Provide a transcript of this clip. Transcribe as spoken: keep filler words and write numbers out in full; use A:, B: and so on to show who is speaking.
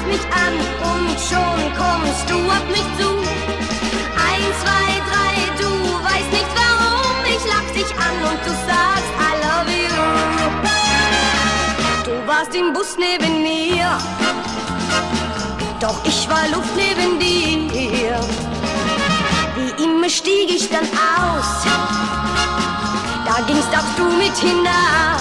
A: mich an und schon kommst du auf mich zu. Eins, zwei, drei, du weißt nicht warum, ich lach dich an und du sagst I love you. Du warst im Bus neben mir, doch ich war Luft neben dir. Wie immer stieg ich dann aus, da gingst auch du mit hinaus.